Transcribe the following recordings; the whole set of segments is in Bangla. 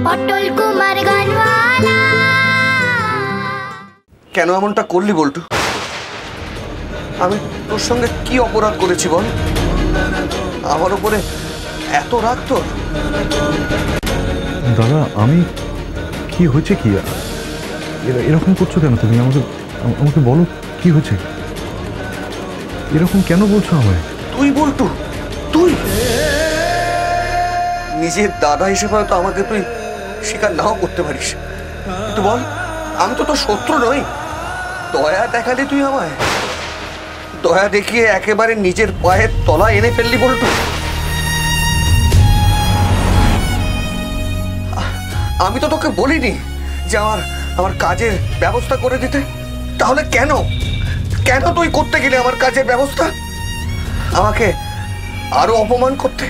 অটল কুমার গানওয়ালা। কেন এমনটা করলি বল্টু? আমি তোর সঙ্গে কি অপরাধ করেছি বল? আমার উপরে এত রাগ তোর? দাদা আমি কি হয়েছে কি এরকম করছো কেন তুমি? আমাকে আমাকে বলো কি হয়েছে? এরকম কেন বলছো আমায়? তুই বল্টু, তুই নিজের দাদা হিসেবে হয়তো আমাকে তুই স্বীকার নাও করতে পারিস, কিন্তু বল আমি তো তোর শত্রু নই। দয়া দেখালি তুই আমায়, দয়া দেখিয়ে একেবারে নিজের পায়ের তলায় এনে ফেললি বল্টু। আমি তো তোকে বলিনি যে আমার কাজের ব্যবস্থা করে দিতে, তাহলে কেন কেন তুই করতে গেলি আমার কাজের ব্যবস্থা, আমাকে আরো অপমান করতে?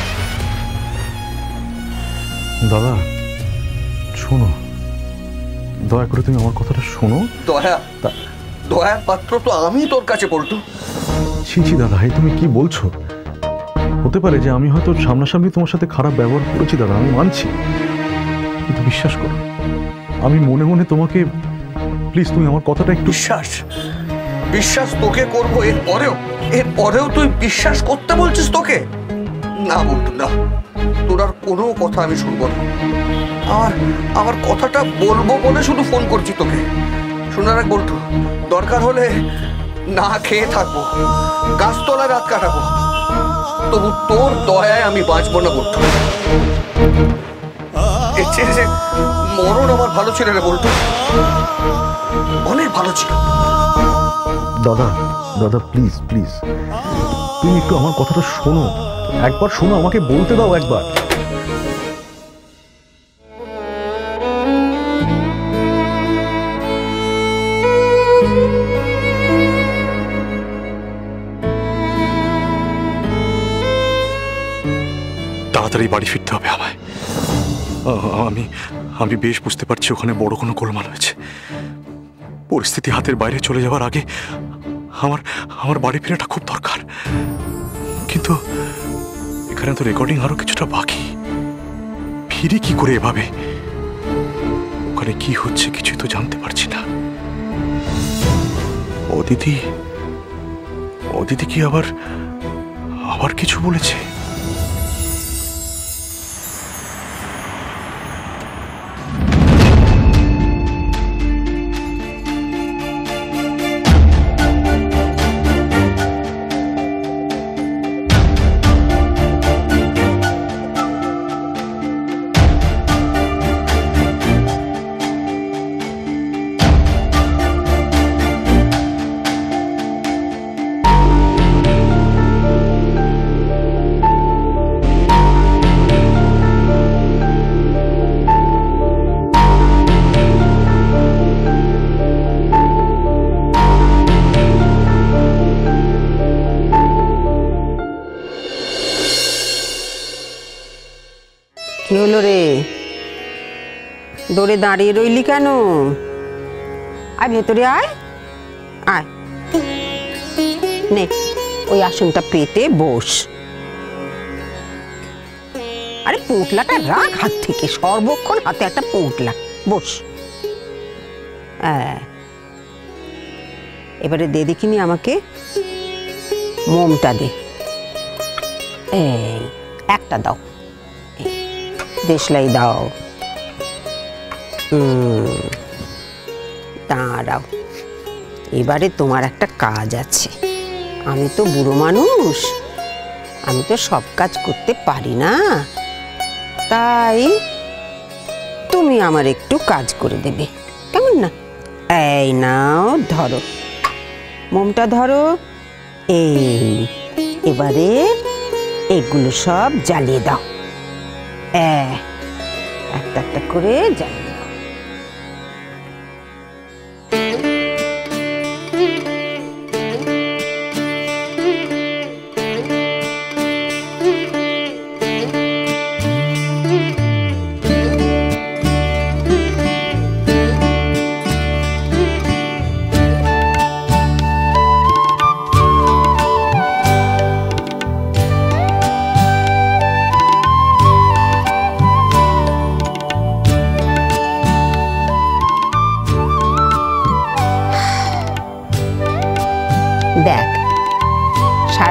দাদা শোনো, দয়া করে তুমি আমার কথাটা শোনো। দয়ার পাত্র তো আমি তোর কাছে বল্টু। ছি ছি দাদা, এই তুমি কি বলছো? হতে পারে যে আমি হয়তো সামনাসামনি তোমার সাথে খারাপ ব্যবহার করেছি দাদা, আমি মানছি, কিন্তু বিশ্বাস করো আমি মনে মনে তোমাকে, প্লিজ তুমি আমার কথাটা একটু। বিশ্বাস তোকে করবো, এরপরেও তুই বিশ্বাস করতে বলছিস তোকে? না বল্টু না, তোর আর কোনো কথা আমি শুনবো না। আমার কথাটা বলবো বলে শুধু ফোন করছি তোকে। শোনা রাখ বল্টু, দরকার হলে না খেয়ে থাকবো, গাছতলায় রাত কাটাবো, তবু তোর দয়ায় আমি বাঁচবো না বল্টু। এর চেয়ে যে মরণ আমার ভালো ছিল রে বল্টু, অনেক ভালো ছিল। দাদা দাদা প্লিজ প্লিজ তুমি একটু আমার কথাটা শোনো, একবার শোনো, আমাকে বলতে দাও একবার। তাড়াতাড়ি বাড়ি ফিরতে হবে আমায়। আমি বেশ বুঝতে পারছি ওখানে বড় কোনো গোলমাল হয়েছে। পরিস্থিতি হাতের বাইরে চলে যাওয়ার আগে আমার বাড়ি ফেরাটা খুব দরকার। কিন্তু এখানে তো রেকর্ডিং আরো কিছুটা বাকি, ফিরি কি করে এভাবে? ওখানে কি হচ্ছে কিছুই তো জানতে পারছি না। অদিতি কি আবার কিছু বলেছে? কি হলো রে, দৌড়ে দাঁড়িয়ে রইলি কেন? আয় ভেতরে আয়, আয় নে ওই আসনটা পেতে বস। আরে পোটলাটা রাখ হাত থেকে, সর্বক্ষণ হাতে একটা পোটলা, বস। এবারে দে দেখিনি আমাকে, মোমটা দে, এই একটা দাও, দেশলাই দাও। দাঁড়াও, এবারে তোমার একটা কাজ আছে। আমি তো বুড়ো মানুষ, আমি তো সব কাজ করতে পারি না, তাই তুমি আমার একটু কাজ করে দেবে, কেমন না? এই নাও ধরো, মোমটা ধরো। এই এবারে এগুলো সব জ্বালিয়ে দাও, একটা একটা করে জ্বালিয়ে দাও।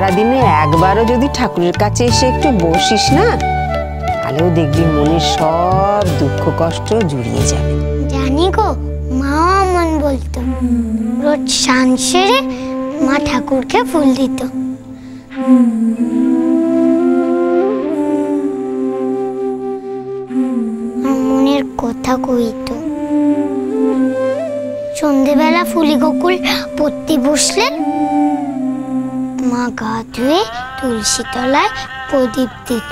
সারাদিনে একবারও যদি ঠাকুরের কাছে এসে একটু বসিস না, তাহলেও দেখবি মনের সব দুঃখ কষ্ট জুড়িয়ে যাবে। জানি গো, মাও এমন বলতো। রোজ স্নান সেরে মা ঠাকুরকে ফুল দিত। আর মনের কথা কইতো। সন্ধেবেলা ফুলি গোকুল পড়তে বসলে মা গা ধুয়ে তুলসী তলায় প্রদীপ দিত।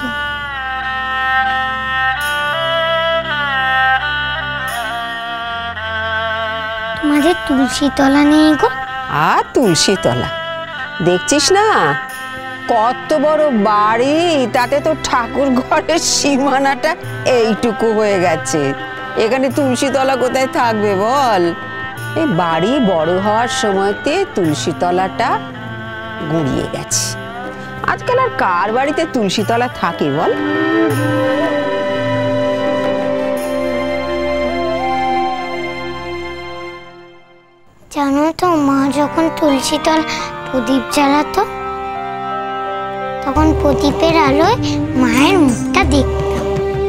তোমাদের তুলসী তলা নেই গো? আর তুলসী তলা দেখছিস না, কত বড় বাড়ি, তাতে তো ঠাকুর ঘরের সীমানাটা এইটুকু হয়ে গেছে। এখানে তুলসী তলা কোথায় থাকবে বল? এই বাড়ি বড় হওয়ার সময়তে তুলসী তলাটা গুঁড়িয়ে গেছে। আজকাল আর কার বাড়িতে তুলসী তলা থাকে বল? জানো তো, মা যখন তুলসী তলা প্রদীপ জ্বালাতো, তখন প্রদীপের আলোয় মায়ের মুখটা দেখতাম।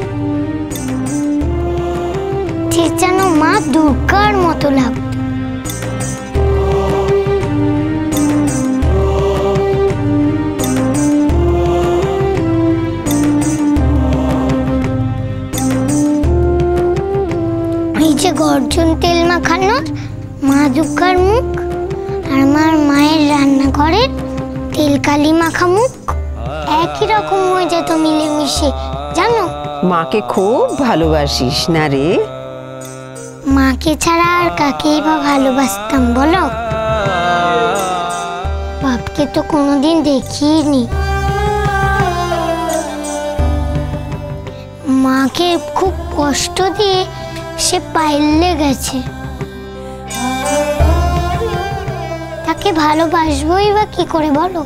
ঠিক যেন মা দুর্গার মতো লাগতো। এই যে গর্জন তেল মাখানোর মা দুর্গার মুখ, আর আমার মায়ের রান্নাঘরের তেল কালি মাখা মুখ একই রকম হয়ে যেত মিলেমিশে, জানো? মাকে খুব ভালোবাসিস না রে? মাকে ছাড়া আর কাকেই বা ভালোবাসতাম বলো? বাপকে তো কোনোদিন দেখিনি। মাকে খুব কষ্ট দিয়ে সে পাইলে গেছে। তাকে ভালোবাসবোই বা কি করে বলো?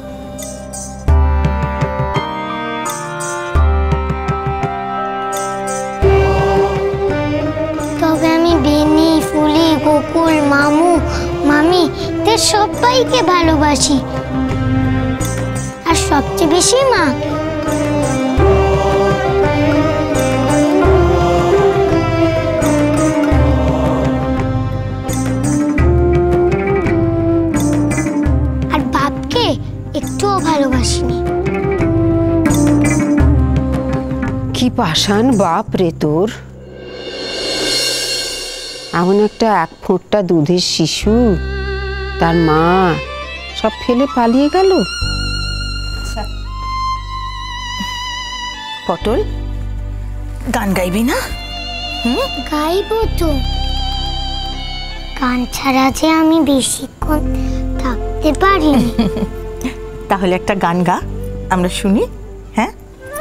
তবে আমি বেনি, ফুলি, গোকুল, মামু, মামি এদের সবাইকে ভালোবাসি, আর সবচেয়ে বেশি মা। আর বাপকে একটুও ভালোবাসিনি। কি পাষাণ বাপ রে তোর! এমন একটা 1 ফোঁটা দুধের শিশু, তার মা সব ফেলে পালিয়ে গেল। পটল, গান গাইবি না? গাইবো তো। গান ছাড়া যে আমি বেশিক্ষণ থাকতে পারি। তাহলে একটা গান গা, আমরা শুনি। হ্যাঁ,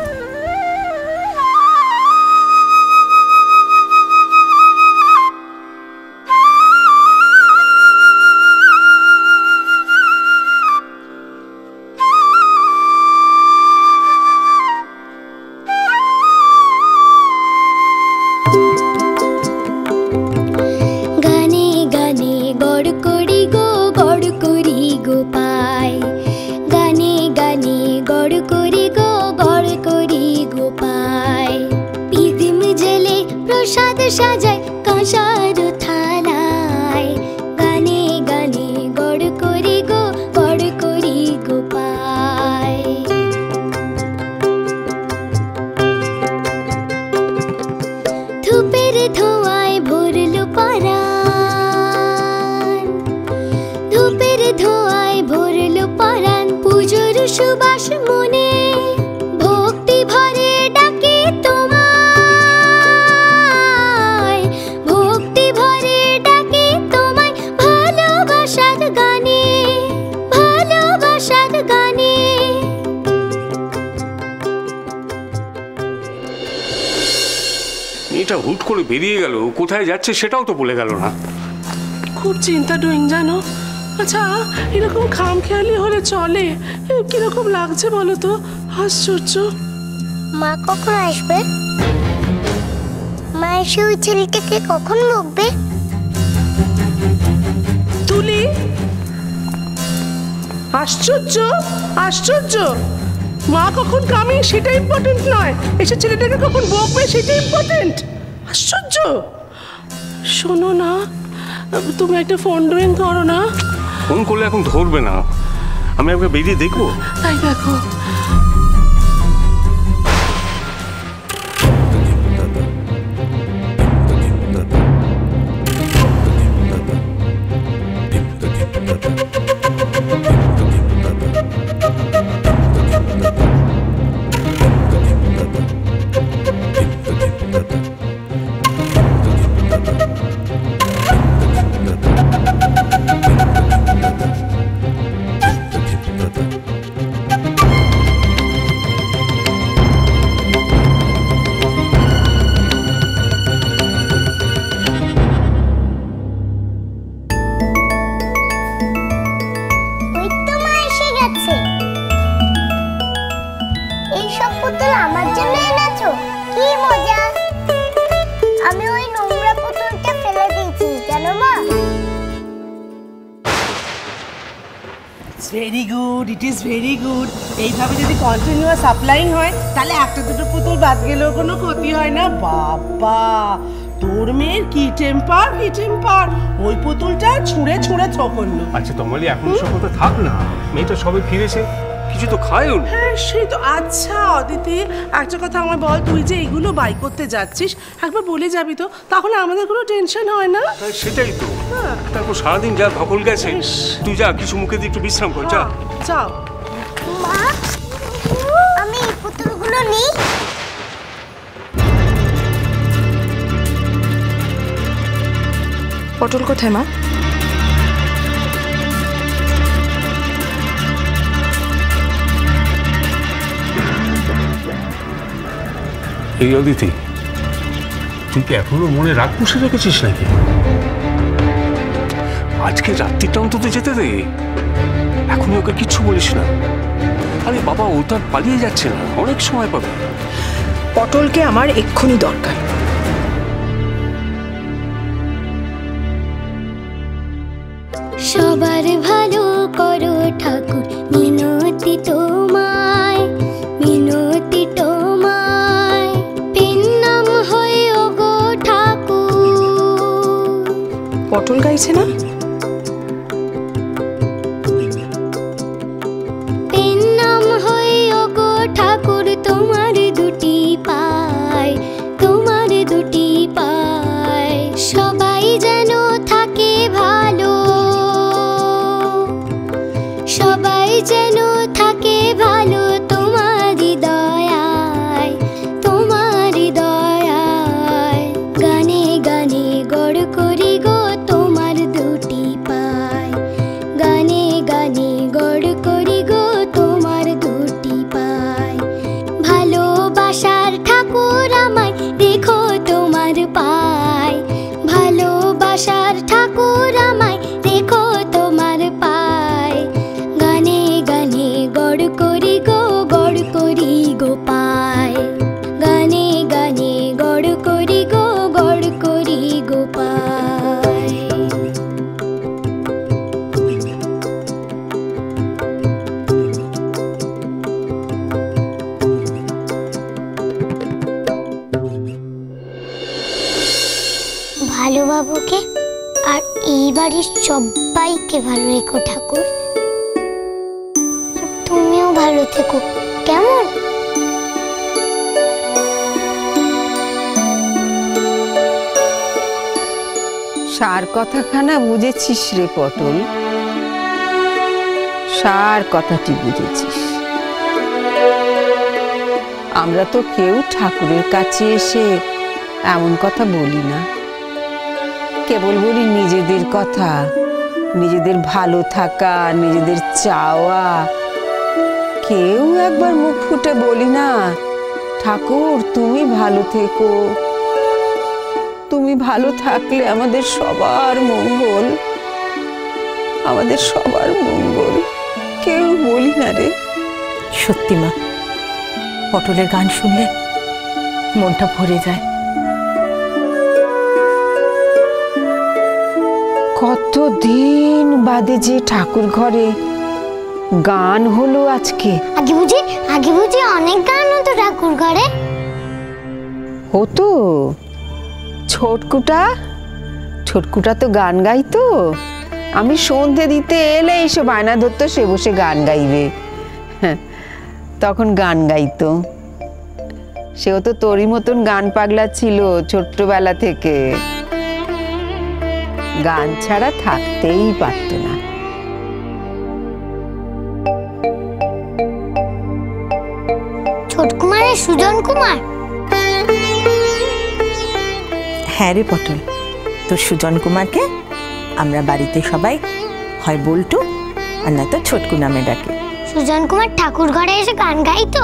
গানে গানে গড় করি গো পাই। গানে গানে গড় করি গো পাই। পিদিম জেলে প্রসাদ সাজায় কাঁসার থালায়। গানে গানে গড় করি গো পাই। ধূপের ধোঁয়ায় ভরলো পরাণ। ধূপের ধোঁয়ায় ভরলো পরাণ। পুজোর সুবাস মনে ভক্তি ভরে ডাকে তোমায়। ভক্তি ভরে ডাকে তোমায় ভালোবাসার গানে, ভালোবাসার গানে। মেয়েটা হুট করে বেরিয়ে গেল, কোথায় যাচ্ছে সেটাও তো বলে গেল না। খুব চিন্তা ডুইং জানো। আচ্ছা, এরকম খামখেয়ালি হলে চলে? কিরকম লাগছে বলো তো? আশ্চর্য। মা কখন আসবে? মা এসে ওই ছেলেটাকে কখন বকবে? তুলি, আশ্চর্য আশ্চর্য, মা কখন কামি সেটা ইম্পর্টেন্ট নয়, এসে ছেলেটাকে কখন বকবে সেটা ইম্পর্টেন্ট। আশ্চর্য। শোনো না, তুমি একটা ফোন ডুইং করো না। ফোন করলে এখন ধরবে না, আমি একবার বেরিয়ে দেখবো। তাই দেখো। এইসব পুতুল আমার জন্য এনেছো? কি মজা! আমি ওই নোংরা পুতুলটা ফেলে দিয়েছি, জানো মা? Very good, it is very good. এইভাবে যদি কন্টিনিউয়াস সাপ্লাইং হয় তাহলে একটা দুটো পুতুল বাদ গেলেও কোনো ক্ষতি হয় না। বাবা, তোর মেয়ের কি টেম্পার, কি টেম্পার! ওই পুতুলটা ছুঁড়ে ছুঁড়ে থো করলো। আচ্ছা তোমালি এখন সব কথা থাক না, মেয়েটা সবে ফিরেছে, কিছু তো খায়ও না। হ্যাঁ সেই তো। আচ্ছা অদিতি, একটা কথা আমার বল, তুই যে এইগুলো বাই করতে যাচ্ছিস একবার বলে যাবি তো, তাহলে আমাদের কোনো টেনশন হয় না। সেটাই তো, তারপর সারাদিন যা ধকল গেছে, তুই যা কিছু মুখে দিয়ে একটু বিশ্রাম কর, যা। যাও। মা, আমি এই পুতুলগুলো নিই। পটল কোথায় মা? এই অদিতি, তুই কি এখনো মনে রাগ পুষে রেখেছিস নাকি? আজকে রাত্রিটা অন্তত যেতে দে, এখনই ওকে কিচ্ছু বলিস না। আরে বাবা, ও তো আর পালিয়ে যাচ্ছে না, অনেক সময় পাবে। পটলকে আমার এক্ষুনি দরকার। সবার ভালো করো ঠাকুর, মিনতি তোমায়, মিনতি তোমায়, পেন নাম হয়ে ওগো ঠাকুর। পটল গাইছে না? পেন নাম হয়ে ওগো ঠাকুর, তোমার দুটি পায়, তোমার দুটি পায়, সবাই যেন থাকে ভালো, সবাই যেন থাকে ভালো, তোমারই দয়ায়, তোমারই দয়ায়, গানে গানে গড় করি গো তোমার দুটি পায়, গানে গানে গড় করি গো তোমার দুটি পায়, ভালোবাসার ঠাকুর আমায় দেখো তোমার পায়, ভালোবাসার ঠাকুর আমায় দেখো তোমার পায়, গানে গানে গড় করি গো পায়, গানে গানে গড় করি গো পায়। ভালো বাবুকে আর এই বাড়ির সবাইকে ভালো রেখো ঠাকুর, আর তুমিও ভালো থেকো, কেমন? সার কথাখানা বুঝেছিস রে পটল, সার কথাটি বুঝেছিস। আমরা তো কেউ ঠাকুরের কাছে এসে এমন কথা বলি না, কেবল বলি নিজেদের কথা, নিজেদের ভালো থাকা, নিজেদের চাওয়া। কেউ একবার মুখ ফুটে বলি না, ঠাকুর তুমি ভালো থেকো, তুমি ভালো থাকলে আমাদের সবার মঙ্গল, আমাদের সবার মঙ্গল। কেউ বলি না রে। সত্যি মা, পটলের গান শুনলে মনটা ভরে যায়। কতদিন বাদে যে ঠাকুর ঘরে গান হলো আজকে। আগে বুঝি অনেক গান হতো ঠাকুর ঘরে? হতো। ছোটকুটা তো গান গাইতো। আমি সন্ধে দিতে এলে এসে বায়না ধরতো সে বসে গান গাইবে। তখন গান গাইতো। সেও তো তোরই মতন গান পাগলা ছিল ছোট্টবেলা থেকে। গান ছাড়া থাকতেই পারতো না। ছোট কুমারের সুজন কুমার? হ্যাঁ রে পটল, তোর সুজন কুমারকে আমরা বাড়িতে সবাই হয় বল্টু আর না তো ছোটকু নামে ডাকে। সুজন কুমার ঠাকুর ঘরে এসে গান গাইতো?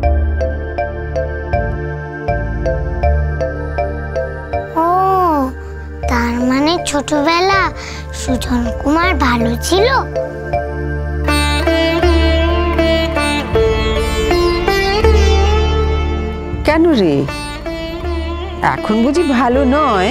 ও, তার মানে ছোটবেলা সুজন কুমার ভালো ছিল। কেন রে, এখন বুঝি ভালো নয়?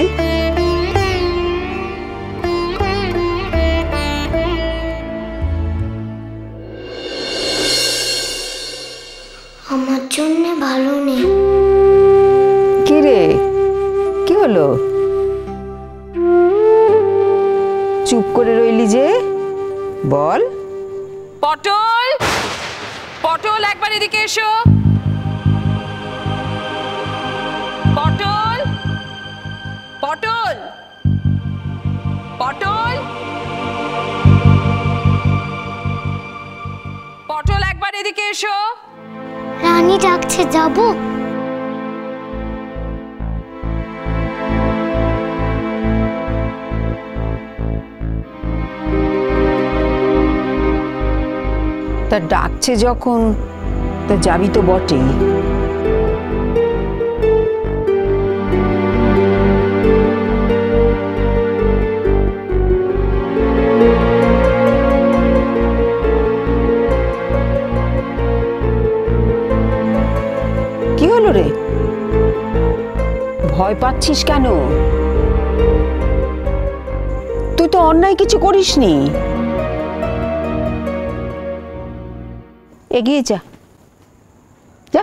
আমার জন্য ভালো নেই। কি রে, কি হলো? চুপ করে রইলি যে, বল। পটল, পটল একবার এদিকে এসো। পটল, পটল, পটল, পটল একবার এদিকে এসো। রানী ডাকছে, যাবো? তা ডাকছে যখন, তা যাবি তো বটেই। কি হলো রে, ভয় পাচ্ছিস কেন? তুই তো অন্যায় কিছু করিসনি। এগিয়ে যা, যা।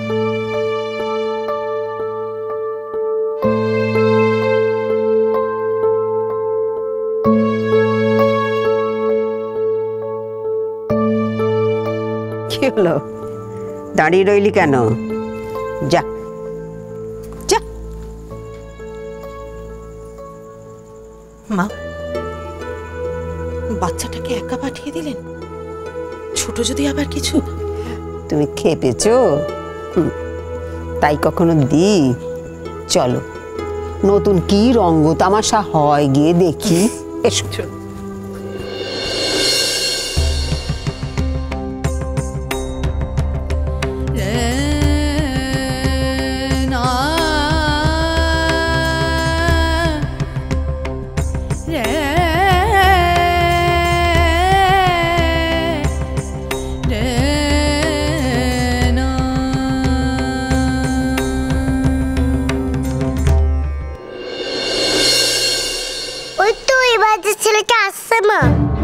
কি হলো, দাঁড়িয়ে রইলি কেন? যা, যা। মা, বাচ্চাটাকে একা পাঠিয়ে দিলেন? ছোট যদি আবার কিছু। তুমি খেপেছো? তাই কখনো দি? চলো, নতুন কি রঙ্গ তামাশা হয় গিয়ে দেখি। এসো। ওই তো এবার যে ছেলেটা আসছে মা।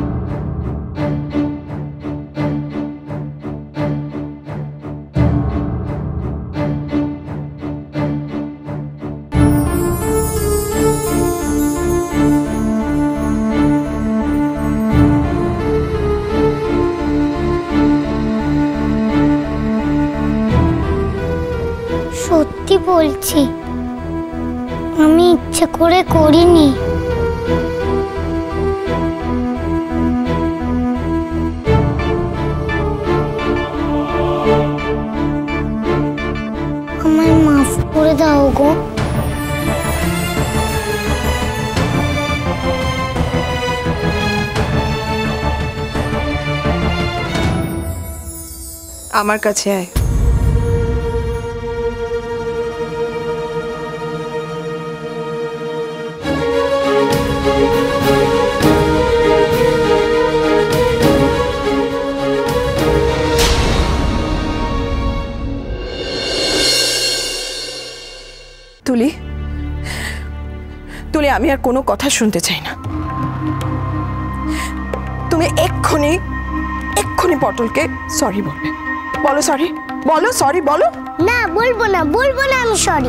সত্যি বলছি, আমি ইচ্ছে করে করিনি। আমায় মাফ করে দাও গো। আমার কাছে আয়। তুলি, তুলি, আমি আর কোনো কথা শুনতে চাই না। তুমি এক্ষুনি এক্ষুনি পটলকে সরি বলবে। বলো সরি, বলো সরি, বলো। না বলবো না আমি সরি।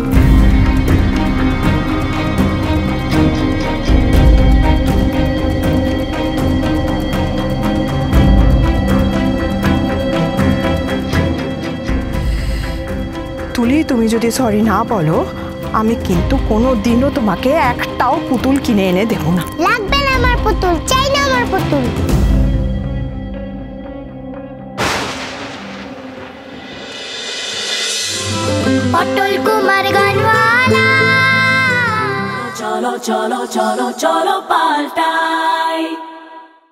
তুলি, তুমি যদি সরি না বলো, আমি কিন্তু কোনো দিনও তোমাকে একটাও পুতুল কিনে এনে দেবো না। লাগবে না আমার পুতুল, চাই না আমার পুতুল। পটল কুমার গানওয়ালা, চলো চলো চলো চলো পাল্টাই।